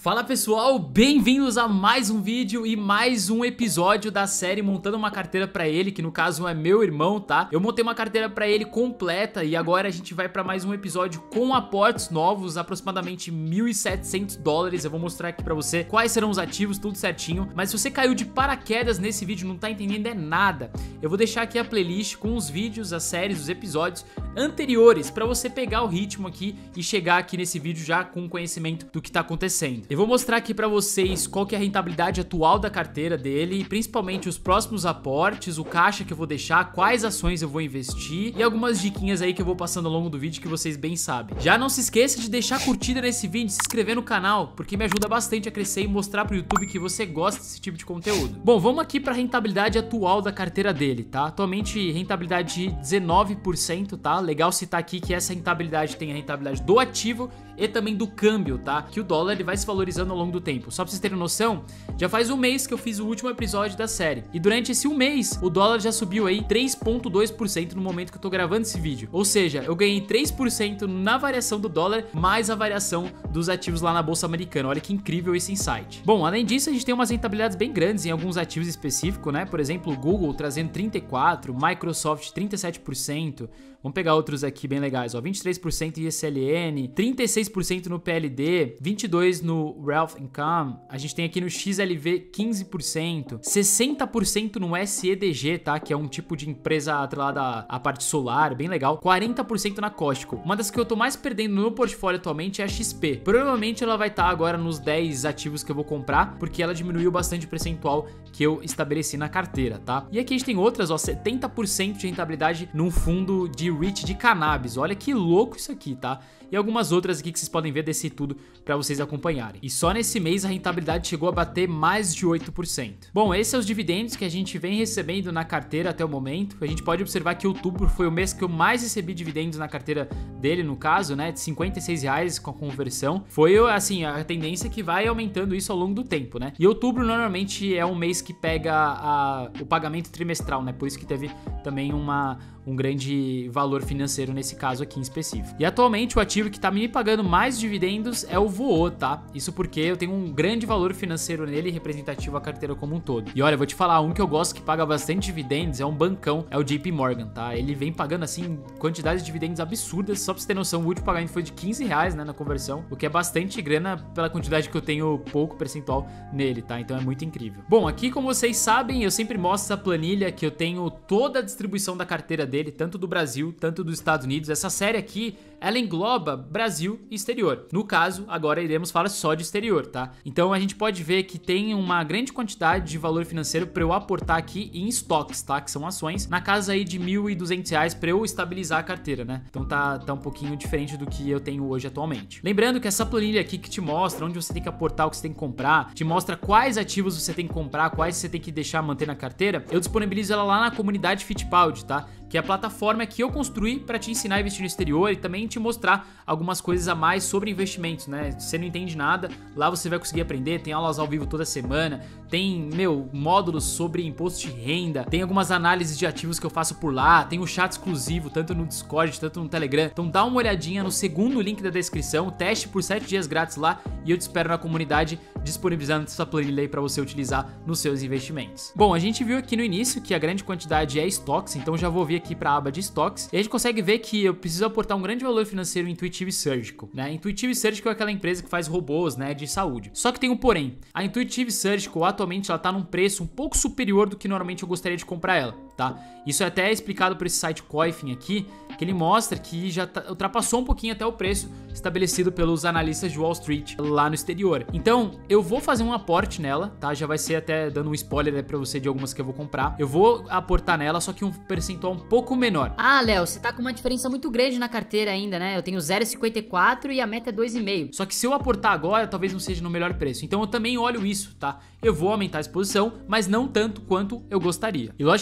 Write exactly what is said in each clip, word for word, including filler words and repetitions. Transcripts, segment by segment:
Fala pessoal, bem-vindos a mais um vídeo e mais um episódio da série Montando uma Carteira Pra Ele, que no caso é meu irmão, tá? Eu montei uma carteira pra ele completa e agora a gente vai pra mais um episódio com aportes novos, aproximadamente mil e setecentos dólares. Eu vou mostrar aqui pra você quais serão os ativos, tudo certinho. Mas se você caiu de paraquedas nesse vídeo e não tá entendendo é nada, eu vou deixar aqui a playlist com os vídeos, as séries, os episódios anteriores pra você pegar o ritmo aqui e chegar aqui nesse vídeo já com conhecimento do que tá acontecendo. Eu vou mostrar aqui pra vocês qual que é a rentabilidade atual da carteira dele, principalmente os próximos aportes, o caixa que eu vou deixar, quais ações eu vou investir e algumas diquinhas aí que eu vou passando ao longo do vídeo que vocês bem sabem. Já não se esqueça de deixar curtida nesse vídeo, se inscrever no canal, porque me ajuda bastante a crescer e mostrar pro YouTube que você gosta desse tipo de conteúdo. Bom, vamos aqui pra rentabilidade atual da carteira dele, tá? Atualmente rentabilidade de dezenove por cento, tá? Legal citar aqui que essa rentabilidade tem a rentabilidade do ativo e também do câmbio, tá? Que o dólar ele vai se valorizando ao longo do tempo. Só pra vocês terem noção, já faz um mês que eu fiz o último episódio da série. E durante esse um mês, o dólar já subiu aí três vírgula dois por cento no momento que eu tô gravando esse vídeo. Ou seja, eu ganhei três por cento na variação do dólar, mais a variação dos ativos lá na Bolsa Americana. Olha que incrível esse insight. Bom, além disso, a gente tem umas rentabilidades bem grandes em alguns ativos específicos, né? Por exemplo, o Google trazendo trinta e quatro por cento, Microsoft trinta e sete por cento. Vamos pegar outros aqui bem legais, ó, vinte e três por cento I S L N, trinta e seis por cento no P L D, vinte e dois por cento no Wealth Income, a gente tem aqui no X L V quinze por cento, sessenta por cento no S E D G, tá, que é um tipo de empresa atrelada à parte solar, bem legal, quarenta por cento na Costco. Uma das que eu tô mais perdendo no meu portfólio atualmente é a X P. Provavelmente ela vai estar agora nos dez ativos que eu vou comprar, porque ela diminuiu bastante o percentual que eu estabeleci na carteira, tá? E aqui a gente tem outras, ó, setenta por cento de rentabilidade num fundo de R E I T de cannabis. Olha que louco isso aqui, tá? E algumas outras aqui que vocês podem ver desse tudo para vocês acompanharem. E só nesse mês a rentabilidade chegou a bater mais de oito por cento. Bom, esses são os dividendos que a gente vem recebendo na carteira até o momento. A gente pode observar que outubro foi o mês que eu mais recebi dividendos na carteira dele, no caso, né? De cinquenta e seis reais com a conversão. Foi, assim, a tendência que vai aumentando isso ao longo do tempo, né? E outubro normalmente é um mês que pega a, o pagamento trimestral, né? Por isso que teve também uma, um grande valor financeiro nesse caso aqui em específico. E atualmente o ativo que tá me pagando mais dividendos é o Voô, tá? Isso porque eu tenho um grande valor financeiro nele, representativo à carteira como um todo. E olha, eu vou te falar, um que eu gosto que paga bastante dividendos é um bancão, é o J P Morgan, tá? Ele vem pagando, assim, quantidades de dividendos absurdas. Só pra você ter noção, o último pagamento foi de quinze reais, né, na conversão, o que é bastante grana pela quantidade que eu tenho pouco percentual nele, tá? Então é muito incrível. Bom, aqui como vocês sabem, eu sempre mostro essa planilha que eu tenho toda a distribuição da carteira dele, tanto do Brasil, tanto dos Estados Unidos. Essa série aqui, ela engloba Brasil e exterior. No caso, agora iremos falar só de exterior, tá? Então a gente pode ver que tem uma grande quantidade de valor financeiro para eu aportar aqui em estoques, tá? Que são ações, na casa aí de mil e duzentos reais para eu estabilizar a carteira, né? Então tá, tá um pouquinho diferente do que eu tenho hoje atualmente. Lembrando que essa planilha aqui que te mostra onde você tem que aportar, o que você tem que comprar, te mostra quais ativos você tem que comprar, quais você tem que deixar manter na carteira, eu disponibilizo ela lá na comunidade Fittipaldi, tá? Que é a plataforma que eu construí para te ensinar a investir no exterior e também te mostrar algumas coisas a mais sobre investimentos, né? Se você não entende nada, lá você vai conseguir aprender, tem aulas ao vivo toda semana, tem, meu, módulos sobre imposto de renda, tem algumas análises de ativos que eu faço por lá, tem o chat exclusivo, tanto no Discord, tanto no Telegram. Então dá uma olhadinha no segundo link da descrição, teste por sete dias grátis lá e eu te espero na comunidade disponibilizando essa planilha aí para você utilizar nos seus investimentos. Bom, a gente viu aqui no início que a grande quantidade é estoques, então já vou vir aqui para a aba de estoques e a gente consegue ver que eu preciso aportar um grande valor financeiro em Intuitive Surgical, né? Intuitive Surgical é aquela empresa que faz robôs, né, de saúde. Só que tem um porém. A Intuitive Surgical atualmente ela tá num preço um pouco superior do que normalmente eu gostaria de comprar ela, tá? Isso é até explicado por esse site Coifin aqui, que ele mostra que já tá, ultrapassou um pouquinho até o preço estabelecido pelos analistas de Wall Street lá no exterior. Então, eu vou fazer um aporte nela, tá? Já vai ser até dando um spoiler aí pra você de algumas que eu vou comprar. Eu vou aportar nela, só que um percentual um pouco menor. Ah, Léo, você tá com uma diferença muito grande na carteira ainda, né? Eu tenho zero vírgula cinquenta e quatro e a meta é dois vírgula cinco. Só que se eu aportar agora, talvez não seja no melhor preço. Então eu também olho isso, tá? Eu vou aumentar a exposição, mas não tanto quanto eu gostaria. E logicamente,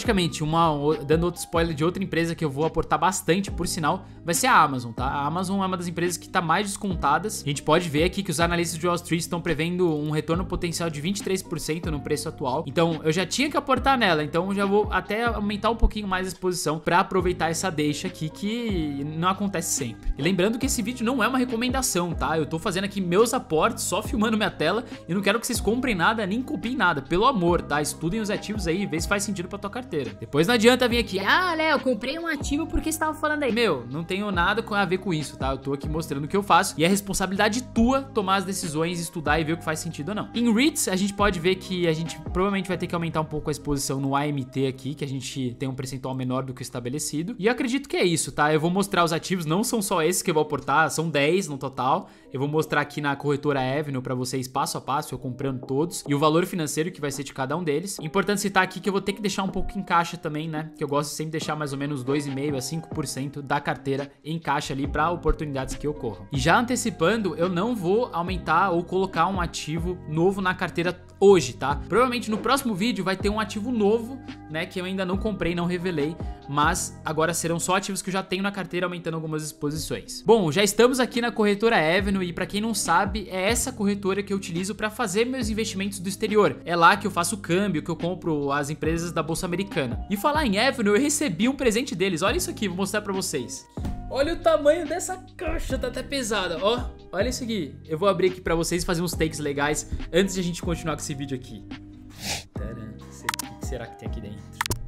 uma, dando outro spoiler de outra empresa que eu vou aportar bastante, por sinal, vai ser a Amazon, tá? A Amazon é uma das empresas que tá mais descontadas. A gente pode ver aqui que os analistas de Wall Street estão prevendo um retorno potencial de vinte e três por cento no preço atual. Então, eu já tinha que aportar nela, então já vou até aumentar um pouquinho mais a exposição para aproveitar essa deixa aqui que não acontece sempre. E lembrando que esse vídeo não é uma recomendação, tá? Eu tô fazendo aqui meus aportes, só filmando minha tela e não quero que vocês comprem nada, nem copiem nada, pelo amor, tá? Estudem os ativos aí e vê se faz sentido pra tua carteira. Depois não adianta vir aqui, Ah, Léo, comprei um ativo porque você tava falando aí. meu, não tenho nada a ver com isso, tá? Eu tô aqui mostrando o que eu faço e é responsabilidade tua tomar as decisões, estudar e ver o que faz sentido ou não. Em REITs, a gente pode ver que a gente provavelmente vai ter que aumentar um pouco a exposição no A M T aqui, que a gente tem um percentual menor do que o estabelecido. E eu acredito que é isso, tá? Eu vou mostrar os ativos, não são só esses que eu vou aportar, são dez no total. Eu vou mostrar aqui na corretora Avenue pra vocês passo a passo, eu comprando todos, e o valor financeiro que vai ser de cada um deles. Importante citar aqui que eu vou ter que deixar um pouco em caixa também, né? Que eu gosto de sempre deixar mais ou menos dois vírgula cinco por cento a cinco por cento da carteira em caixa ali para oportunidades que ocorram. E já antecipando, eu não vou aumentar ou colocar um ativo novo na carteira hoje, tá? Provavelmente no próximo vídeo vai ter um ativo novo, né, que eu ainda não comprei, não revelei, mas agora serão só ativos que eu já tenho na carteira, aumentando algumas exposições. Bom, já estamos aqui na corretora Avenue e para quem não sabe, é essa corretora que eu utilizo para fazer meus investimentos do exterior. É lá que eu faço o câmbio, que eu compro as empresas da Bolsa Americana. E falar em Avenue, eu recebi um presente deles. Olha isso aqui, vou mostrar para vocês. Olha o tamanho dessa caixa, tá até pesada, ó. Olha isso aqui. Eu vou abrir aqui pra vocês fazer uns takes legais antes de a gente continuar com esse vídeo aqui. Tcharam, não sei o que será que tem aqui dentro.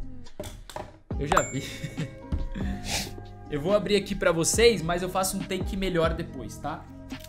Eu já vi. Eu vou abrir aqui pra vocês, mas eu faço um take melhor depois, tá?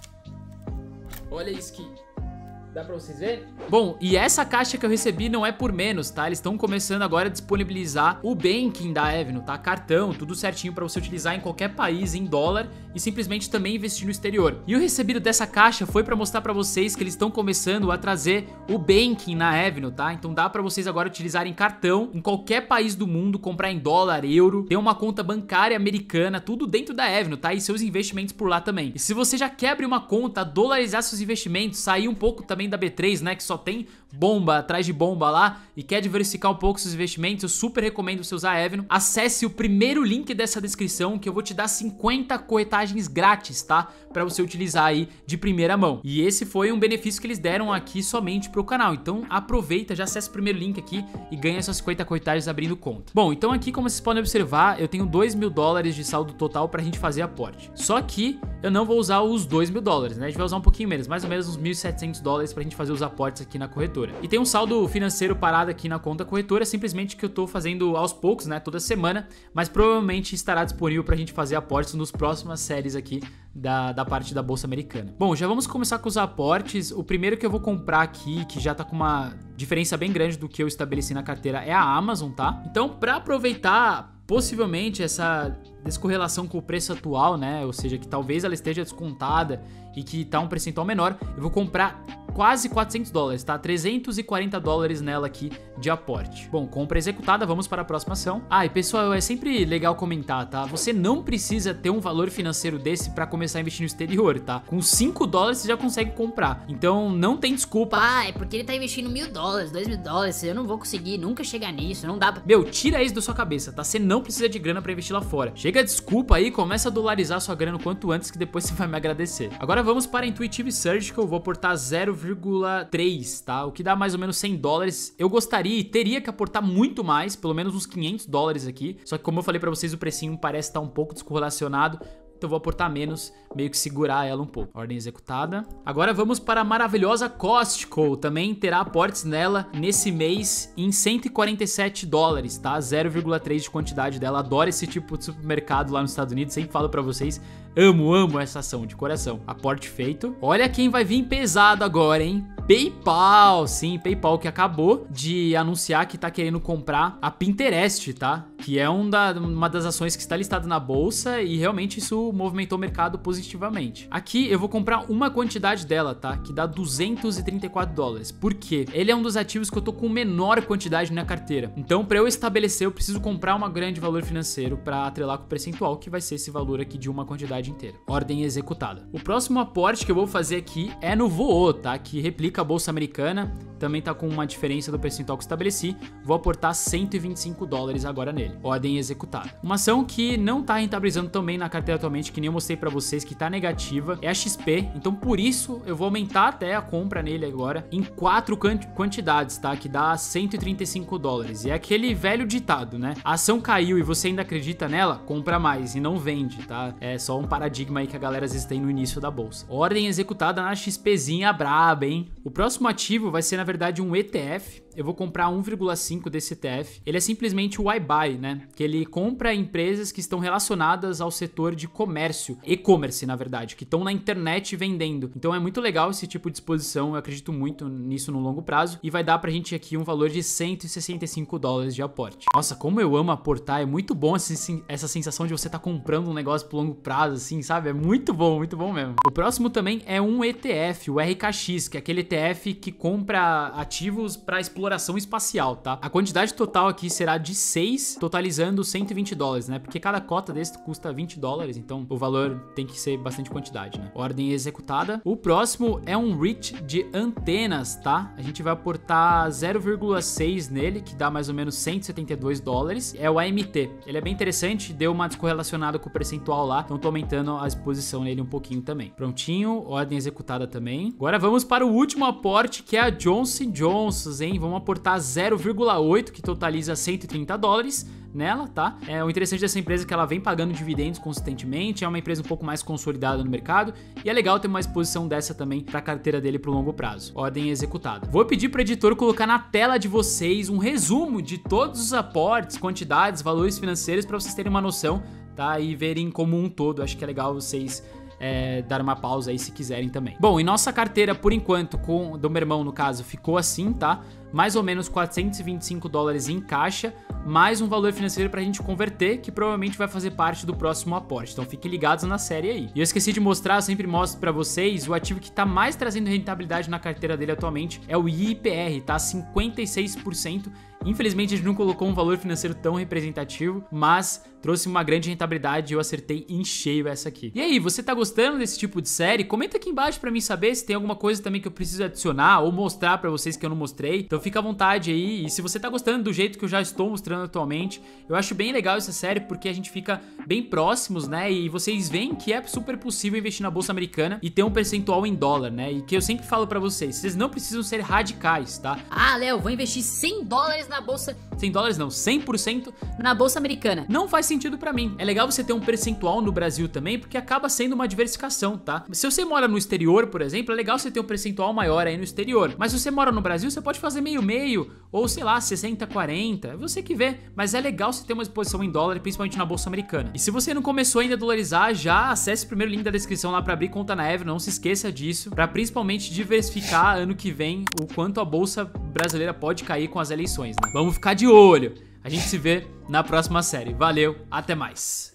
Olha isso aqui. Dá pra vocês verem? Bom, e essa caixa que eu recebi não é por menos, tá? Eles estão começando agora a disponibilizar o banking da Avenue, tá? Cartão, tudo certinho pra você utilizar em qualquer país em dólar e simplesmente também investir no exterior. E o recebido dessa caixa foi pra mostrar pra vocês que eles estão começando a trazer o banking na Avenue, tá? Então dá pra vocês agora utilizarem cartão em qualquer país do mundo, comprar em dólar, euro, ter uma conta bancária americana, tudo dentro da Avenue, tá? E seus investimentos por lá também. E se você já quer abrir uma conta, dolarizar seus investimentos, sair um pouco também da B três, né, que só tem bomba atrás de bomba lá e quer diversificar um pouco seus investimentos, eu super recomendo você usar a Avenue. Acesse o primeiro link dessa descrição que eu vou te dar cinquenta corretagens grátis, tá? Pra você utilizar aí de primeira mão. E esse foi um benefício que eles deram aqui somente pro canal. Então aproveita, já acessa o primeiro link aqui e ganha essas cinquenta corretagens abrindo conta. Bom, então aqui como vocês podem observar, eu tenho dois mil dólares de saldo total pra gente fazer aporte. Só que eu não vou usar os dois mil dólares, né? A gente vai usar um pouquinho menos, mais ou menos uns mil e setecentos dólares pra gente fazer os aportes aqui na corretora. E tem um saldo financeiro parado aqui na conta corretora, simplesmente que eu tô fazendo aos poucos, né, toda semana, mas provavelmente estará disponível pra gente fazer aportes nos próximas séries aqui da, da parte da Bolsa Americana. Bom, já vamos começar com os aportes. O primeiro que eu vou comprar aqui, que já tá com uma diferença bem grande do que eu estabeleci na carteira, é a Amazon, tá? Então, pra aproveitar possivelmente essa descorrelação com o preço atual, né, ou seja, que talvez ela esteja descontada e que tá um percentual menor, eu vou comprar quase quatrocentos dólares, tá? trezentos e quarenta dólares nela aqui de aporte. Bom, compra executada, vamos para a próxima ação. Ah, e pessoal, é sempre legal comentar, tá? Você não precisa ter um valor financeiro desse para começar a investir no exterior, tá? Com cinco dólares você já consegue comprar. Então não tem desculpa. Ah, é porque ele tá investindo mil dólares, dois mil dólares, eu não vou conseguir nunca chegar nisso, não dá pra... Meu, tira isso da sua cabeça, tá? Você não precisa de grana para investir lá fora. Chega a desculpa aí, começa a dolarizar sua grana o quanto antes que depois você vai me agradecer. Agora vamos para a Intuitive Surgical, eu vou aportar zero vírgula três, tá? O que dá mais ou menos cem dólares. Eu gostaria e teria que aportar muito mais, pelo menos uns quinhentos dólares aqui. Só que como eu falei pra vocês, o precinho parece estar um pouco descorrelacionado. Então eu vou aportar menos, meio que segurar ela um pouco. Ordem executada. Agora vamos para a maravilhosa Costco. Também terá aportes nela nesse mês em cento e quarenta e sete dólares, tá? zero vírgula três de quantidade dela. Adoro esse tipo de supermercado lá nos Estados Unidos. Sempre falo pra vocês. Amo, amo essa ação de coração. Aporte feito. Olha quem vai vir pesado agora, hein? PayPal, sim, PayPal que acabou de anunciar que tá querendo comprar a Pinterest, tá? Que é um da, uma das ações que está listada na bolsa e realmente isso movimentou o mercado positivamente. Aqui eu vou comprar uma quantidade dela, tá? Que dá duzentos e trinta e quatro dólares. Por quê? Ele é um dos ativos que eu tô com menor quantidade na carteira. Então, para eu estabelecer, eu preciso comprar um grande valor financeiro para atrelar com o percentual, que vai ser esse valor aqui de uma quantidade inteira. Ordem executada. O próximo aporte que eu vou fazer aqui é no Voô, tá? Que replica a Bolsa Americana. também tá com uma diferença do percentual que estabeleci, vou aportar cento e vinte e cinco dólares agora nele. Ordem executada. Uma ação que não tá rentabilizando também na carteira atualmente, que nem eu mostrei pra vocês, que tá negativa, é a X P. Então por isso eu vou aumentar até a compra nele agora em quatro quantidades, tá? Que dá cento e trinta e cinco dólares. E é aquele velho ditado, né? A ação caiu e você ainda acredita nela, compra mais e não vende, tá? É só um paradigma aí que a galera às vezes tem no início da bolsa. Ordem executada na XPzinha braba, hein? O próximo ativo vai ser, na verdade, um E T F. Eu vou comprar um vírgula cinco desse E T F. Ele é simplesmente o iBuy, né? Que ele compra empresas que estão relacionadas ao setor de comércio, e-commerce, na verdade, que estão na internet vendendo. Então é muito legal esse tipo de exposição, eu acredito muito nisso no longo prazo, e vai dar pra gente aqui um valor de cento e sessenta e cinco dólares de aporte. Nossa, como eu amo aportar, é muito bom essa sensação de você estar tá comprando um negócio pro longo prazo, assim, sabe? É muito bom, muito bom mesmo. O próximo também é um E T F, o R K X, que é aquele E T F que compra ativos para exploração espacial, tá? A quantidade total aqui será de seis, totalizando cento e vinte dólares, né? Porque cada cota desse custa vinte dólares, então o valor tem que ser bastante quantidade, né? Ordem executada. O próximo é um REIT de antenas, tá? A gente vai aportar zero vírgula seis nele, que dá mais ou menos cento e setenta e dois dólares. É o A M T. Ele é bem interessante, deu uma descorrelacionada com o percentual lá, então tô aumentando a exposição nele um pouquinho também. Prontinho, ordem executada também. Agora vamos para o último aporte, que é a Johnson and Johnson, hein? Vamos aportar zero vírgula oito, que totaliza cento e trinta dólares nela, tá? É, o interessante dessa empresa é que ela vem pagando dividendos consistentemente, é uma empresa um pouco mais consolidada no mercado e é legal ter uma exposição dessa também para a carteira dele pro longo prazo. Ordem executada. Vou pedir para o editor colocar na tela de vocês um resumo de todos os aportes, quantidades, valores financeiros para vocês terem uma noção, tá? E verem como um todo. Acho que é legal vocês É, dar uma pausa aí se quiserem também. Bom, e nossa carteira, por enquanto, com do meu irmão, no caso, ficou assim, tá? Mais ou menos quatrocentos e vinte e cinco dólares em caixa, mais um valor financeiro pra gente converter, que provavelmente vai fazer parte do próximo aporte. Então fiquem ligados na série aí. E eu esqueci de mostrar, eu sempre mostro pra vocês, o ativo que tá mais trazendo rentabilidade na carteira dele atualmente é o I P R, tá? cinquenta e seis por cento. Infelizmente a gente não colocou um valor financeiro tão representativo, mas trouxe uma grande rentabilidade e eu acertei em cheio essa aqui. E aí, você tá gostando desse tipo de série? Comenta aqui embaixo pra mim saber se tem alguma coisa também que eu preciso adicionar ou mostrar pra vocês que eu não mostrei. Então fica à vontade aí, e se você tá gostando do jeito que eu já estou mostrando atualmente, eu acho bem legal essa série porque a gente fica bem próximos, né? E vocês veem que é super possível investir na bolsa americana e ter um percentual em dólar, né? E que eu sempre falo pra vocês, vocês não precisam ser radicais, tá? Ah, Léo, vou investir cem dólares na bolsa... cem dólares não, cem por cento na bolsa americana. Não faz sentido pra mim. É legal você ter um percentual no Brasil também, porque acaba sendo uma diversificação, tá? Se você mora no exterior, por exemplo, é legal você ter um percentual maior aí no exterior. Mas se você mora no Brasil, você pode fazer meio-meio, ou sei lá, sessenta a quarenta, é você que vê. Mas é legal você ter uma exposição em dólar, principalmente na bolsa americana. E se você não começou ainda a dolarizar, já acesse o primeiro link da descrição lá pra abrir conta na Everi, não se esqueça disso, pra principalmente diversificar ano que vem o quanto a bolsa brasileira pode cair com as eleições, né? Vamos ficar de olho. A gente se vê na próxima série. Valeu, até mais.